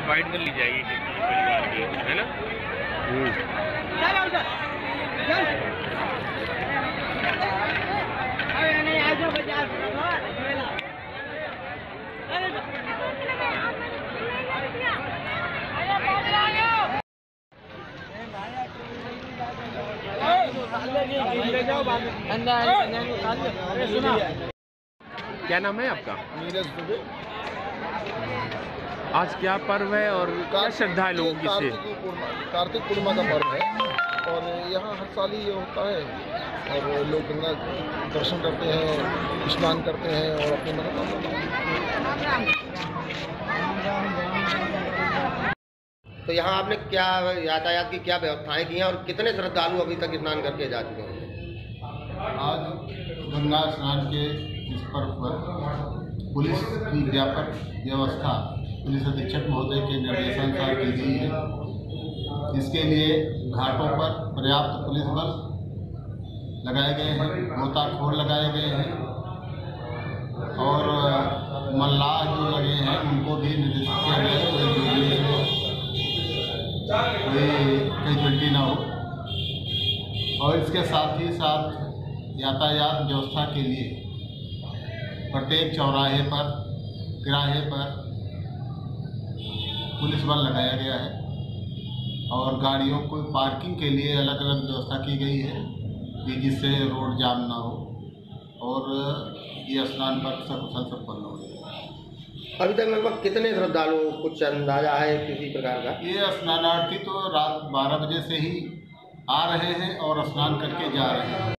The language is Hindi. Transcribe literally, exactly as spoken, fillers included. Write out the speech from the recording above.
फाइट कर ली जाएगी किसी परिवार की, है ना। क्या नाम है आपका? नीरज दुबे। आज क्या पर्व है और क्या श्रद्धा है लोगों की से? कार्तिक पूर्णिमा का पर्व है और यहाँ हर साल ही ये होता है और लोग गंगा दर्शन करते हैं, स्नान करते हैं और अपनी मनोकामना। तो यहाँ आपने क्या यातायात की क्या व्यवस्थाएं की हैं और कितने श्रद्धालु अभी तक स्नान करके जा चुके हैं? आज गंगा स्नान के इस पर्व पर पुलिस की व्यापक व्यवस्था पुलिस अधीक्षक महोदय के निर्देशानुसार की गई है। इसके लिए घाटों पर पर्याप्त पुलिस बल लगाए गए हैं, गोताखोर लगाए गए हैं और मल्लाह जो लगे हैं उनको भी निर्देशित किया गया है कोई कैजुअल्टी ना हो। और इसके साथ ही साथ यातायात व्यवस्था के लिए प्रत्येक चौराहे पर तिराहे पर पुलिस बल लगाया गया है और गाड़ियों को पार्किंग के लिए अलग अलग व्यवस्था की गई है कि जिससे रोड जाम ना हो और ये स्नान पर सकुशल संपन्न हो जाए। अभी तक लगभग कितने श्रद्धालु, कुछ अंदाजा है किसी प्रकार का? ये स्नानार्थी तो रात बारह बजे से ही आ रहे हैं और स्नान करके जा रहे हैं।